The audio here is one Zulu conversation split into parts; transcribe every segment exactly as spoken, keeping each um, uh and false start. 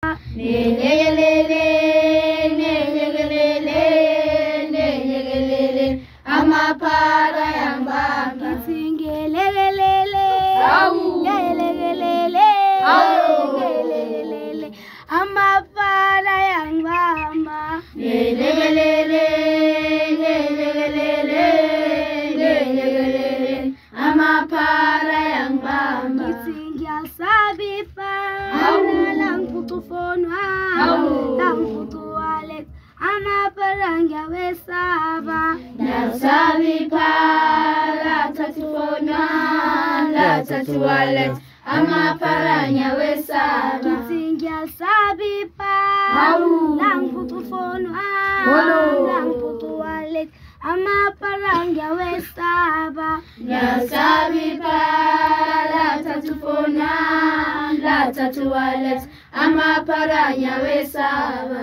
Nenyegelele, nenyegelele, nenyegelele, amapara yambamba. Ngelelele, ngelelele, ngelelele, amapara yambamba. Nenyegelele, nenyegelele, nenyegelele, amapara yambamba. Ngiyasabipa, langputufonwa, langputuwalet, amapara ngiyawesaba. Ngiyasabipa, lathathufonwa, lathathuwalet, amapara ngiyawesaba. Ngiyasabipa, langputufonwa, langputuwalet, amapara ngiyawesaba. Ngiyasabipa, lathathufonwa, lathathuwalet, amapara ngiyawesaba.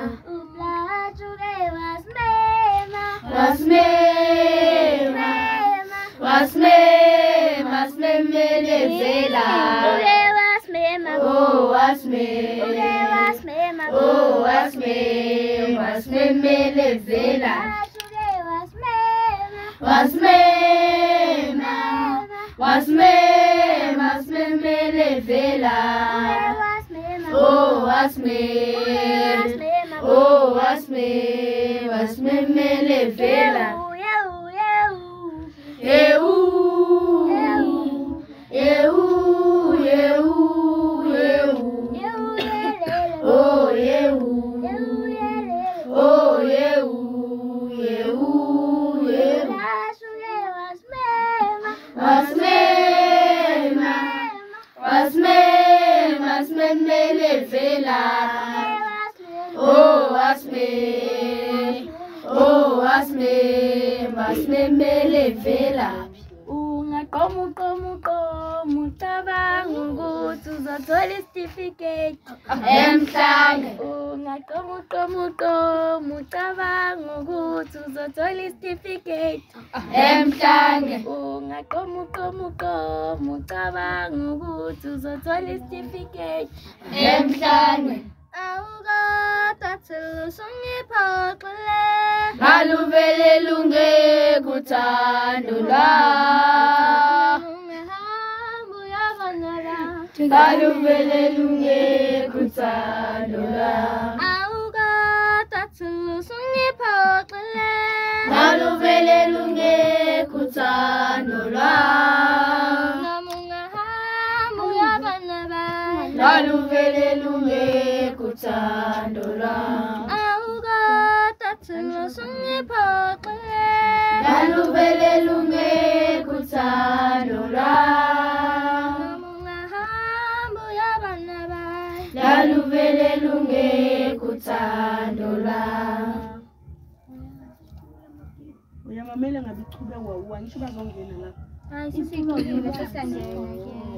Wasmema, wasmema, wasmemelezela. Oh, wasmema, oh, wasmema, wasmemelezela. Wasmema, wasmema, wasmemelezela. Oh, wasmema, oh, wasmema, wasmemelezela. Yehu, yehu, yehu, yehu. Oh, yehu, oh, yehu, yehu, yehu. Wasmema, wasmema, wasmemelezela. Oh, wasmema, oh, wasmema, wasmemelezela. Ungakomu komu komu tabangu ukuthi uzothola isitifiketi Emhlange. Ungakomu komu komu tabangu ukuthi uzothola isitifiketi Emhlange. Ungakomu komu komu tabangu ukuthi uzothola isitifiketi Emhlange. Awukathathu sungiphoxile Ngaluvele lungekuthando lwami. Ngaluvele lungekuthando lwami. Awukathathu sungiphoxile Ngaluvele lungekuthando lwami. Ngaluvele lungekuthando lwami. Awukathathu sungiphoxile Ngaluvele lungekuthando lwami. Ngaluvele lungekuthando lwami. Uyamamela ngabe ichube wawa ngisho bazongena lapha. Hayi sisingene sesangena ke